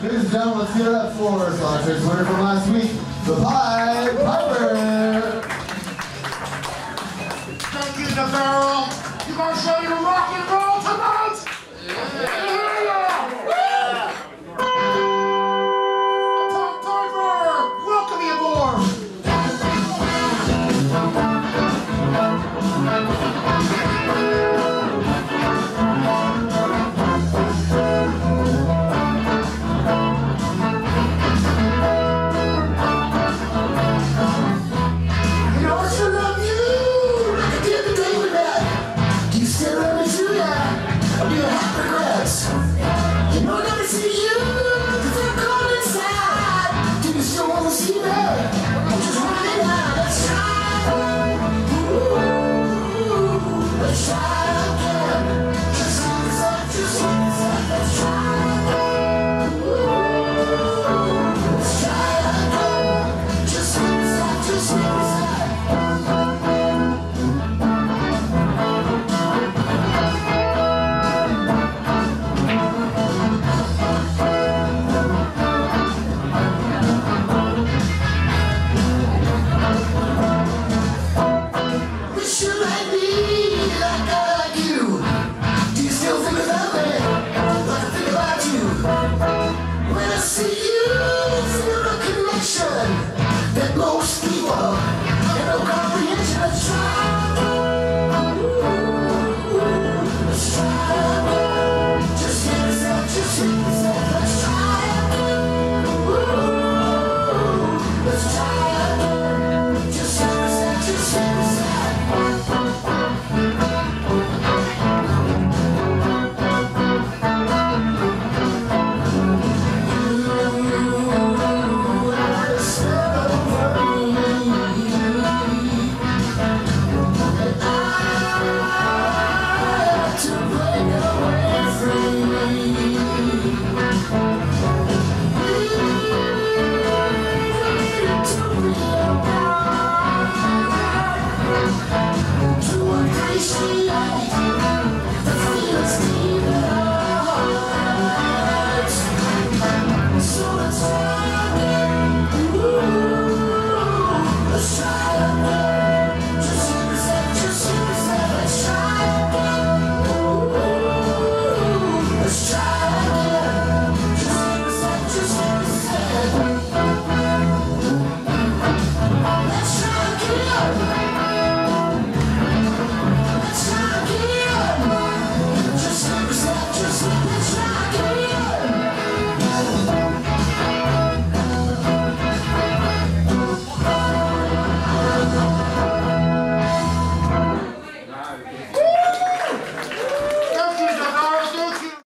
Ladies and gentlemen, let's give it up for Songstress winner from last week, the Pied Piper. Thank you, the barrel. You gonna show your rock and roll tonight? Pied Piper, welcome you aboard.